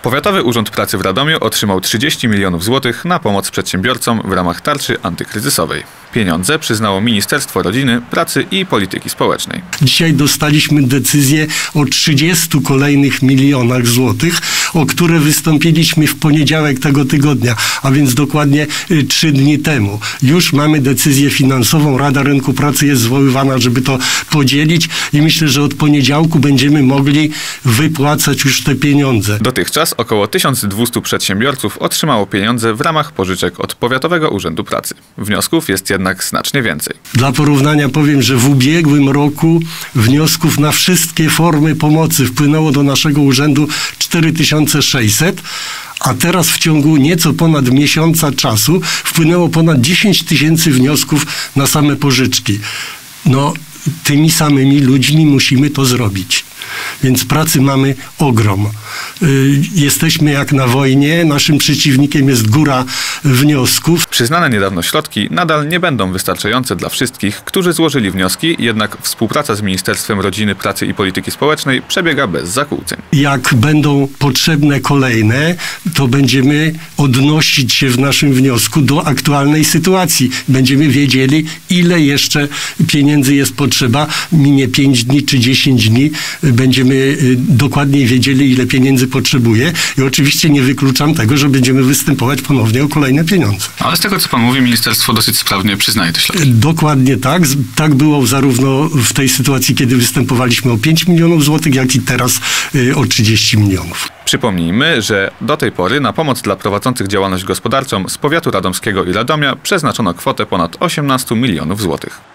Powiatowy Urząd Pracy w Radomiu otrzymał 30 milionów złotych na pomoc przedsiębiorcom w ramach tarczy antykryzysowej. Pieniądze przyznało Ministerstwo Rodziny, Pracy i Polityki Społecznej. Dzisiaj dostaliśmy decyzję o 30 kolejnych milionach złotych, o które wystąpiliśmy w poniedziałek tego tygodnia, a więc dokładnie 3 dni temu. Już mamy decyzję finansową, Rada Rynku Pracy jest zwoływana, żeby to podzielić i myślę, że od poniedziałku będziemy mogli wypłacać już te pieniądze. Dotychczas około 1200 przedsiębiorców otrzymało pieniądze w ramach pożyczek od Powiatowego Urzędu Pracy. Wniosków jest jednak znacznie więcej. Dla porównania powiem, że w ubiegłym roku wniosków na wszystkie formy pomocy wpłynęło do naszego urzędu 4600, a teraz w ciągu nieco ponad miesiąca czasu wpłynęło ponad 10 tysięcy wniosków na same pożyczki. No, tymi samymi ludźmi musimy to zrobić. Więc pracy mamy ogrom. Jesteśmy jak na wojnie, naszym przeciwnikiem jest góra wniosków. Przyznane niedawno środki nadal nie będą wystarczające dla wszystkich, którzy złożyli wnioski, jednak współpraca z Ministerstwem Rodziny, Pracy i Polityki Społecznej przebiega bez zakłóceń. Jak będą potrzebne kolejne, to będziemy odnosić się w naszym wniosku do aktualnej sytuacji. Będziemy wiedzieli, ile jeszcze pieniędzy jest potrzeba. Minie 5 dni czy 10 dni. Będziemy dokładnie wiedzieli, ile pieniędzy potrzebuje i oczywiście nie wykluczam tego, że będziemy występować ponownie o kolejne pieniądze. Ale z tego, co pan mówi, ministerstwo dosyć sprawnie przyznaje te środki. Dokładnie tak. Tak było zarówno w tej sytuacji, kiedy występowaliśmy o 5 milionów złotych, jak i teraz o 30 milionów. Przypomnijmy, że do tej pory na pomoc dla prowadzących działalność gospodarczą z powiatu radomskiego i Radomia przeznaczono kwotę ponad 18 milionów złotych.